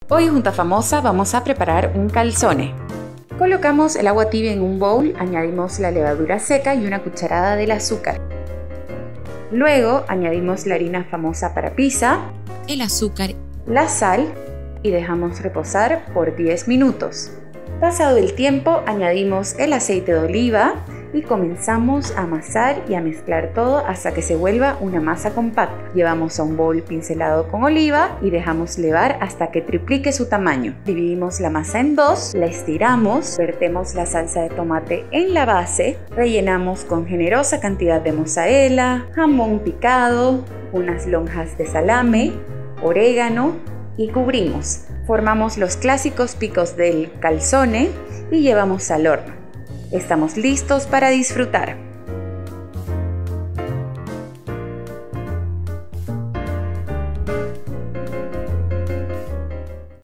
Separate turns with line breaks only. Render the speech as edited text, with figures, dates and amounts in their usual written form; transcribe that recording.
Hoy junto a Famosa vamos a preparar un calzone. Colocamos el agua tibia en un bowl, añadimos la levadura seca y una cucharada del azúcar. Luego añadimos la harina Famosa para pizza,
el azúcar,
la sal y dejamos reposar por 10 minutos. Pasado el tiempo añadimos el aceite de oliva y comenzamos a amasar y a mezclar todo hasta que se vuelva una masa compacta. Llevamos a un bowl pincelado con oliva y dejamos levar hasta que triplique su tamaño. Dividimos la masa en dos, la estiramos, vertemos la salsa de tomate en la base, rellenamos con generosa cantidad de mozzarella, jamón picado, unas lonjas de salame, orégano y cubrimos. Formamos los clásicos picos del calzone y llevamos al horno. Estamos listos para disfrutar.